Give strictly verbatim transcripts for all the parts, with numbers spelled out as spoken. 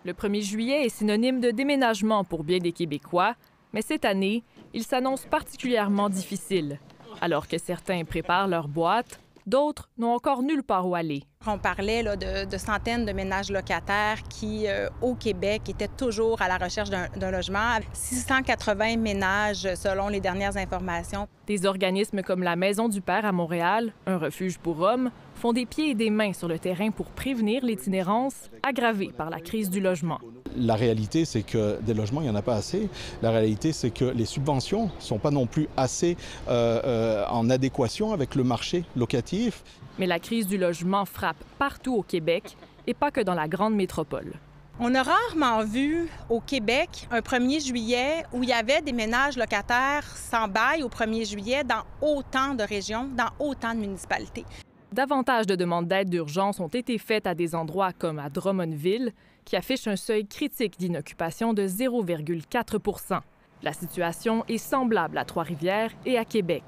Le premier juillet est synonyme de déménagement pour bien des Québécois, mais cette année, il s'annonce particulièrement difficile. Alors que certains préparent leurs boîtes, d'autres n'ont encore nulle part où aller. On parlait là, de, de centaines de ménages locataires qui, euh, au Québec, étaient toujours à la recherche d'un logement. six cent quatre-vingts ménages, selon les dernières informations. Des organismes comme la Maison du Père à Montréal, un refuge pour hommes, font des pieds et des mains sur le terrain pour prévenir l'itinérance aggravée par la crise du logement. La réalité, c'est que des logements, il n'y en a pas assez. La réalité, c'est que les subventions ne sont pas non plus assez euh, euh, en adéquation avec le marché locatif. Mais la crise du logement frappe partout au Québec et pas que dans la grande métropole. On a rarement vu au Québec un premier juillet où il y avait des ménages locataires sans bail au premier juillet dans autant de régions, dans autant de municipalités. Davantage de demandes d'aide d'urgence ont été faites à des endroits comme à Drummondville, qui affiche un seuil critique d'inoccupation de zéro virgule quatre pour cent. La situation est semblable à Trois-Rivières et à Québec.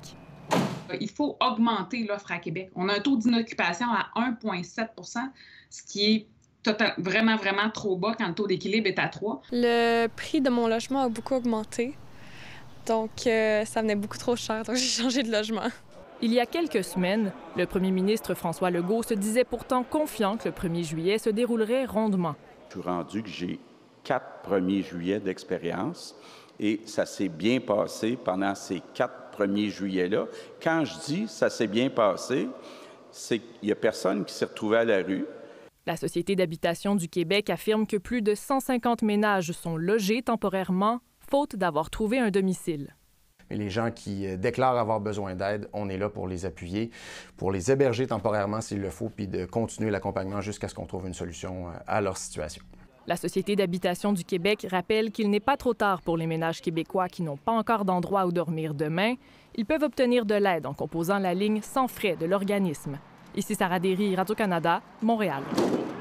Il faut augmenter l'offre à Québec. On a un taux d'inoccupation à un virgule sept pour cent, ce qui est total, vraiment, vraiment trop bas quand le taux d'équilibre est à trois. Le prix de mon logement a beaucoup augmenté, donc euh, ça venait beaucoup trop cher, donc j'ai changé de logement. Il y a quelques semaines, le premier ministre François Legault se disait pourtant confiant que le premier juillet se déroulerait rondement. Je suis rendu que j'ai quatre premiers juillets d'expérience et ça s'est bien passé pendant ces quatre premiers juillets-là. Quand je dis « ça s'est bien passé », c'est qu'il n'y a personne qui s'est retrouvé à la rue. La Société d'habitation du Québec affirme que plus de cent cinquante ménages sont logés temporairement, faute d'avoir trouvé un domicile. Et les gens qui déclarent avoir besoin d'aide, on est là pour les appuyer, pour les héberger temporairement s'il le faut, puis de continuer l'accompagnement jusqu'à ce qu'on trouve une solution à leur situation. La Société d'habitation du Québec rappelle qu'il n'est pas trop tard pour les ménages québécois qui n'ont pas encore d'endroit où dormir demain. Ils peuvent obtenir de l'aide en composant la ligne sans frais de l'organisme. Ici Sarah Derry, Radio-Canada, Montréal.